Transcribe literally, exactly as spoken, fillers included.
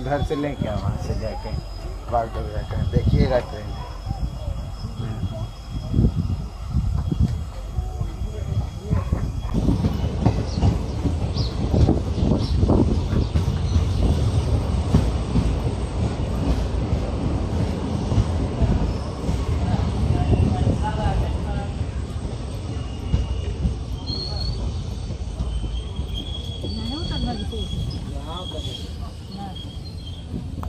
घर से लेके आओ, वहाँ से जाके बागडोगरा का देखिएगा ट्रेन। Nah.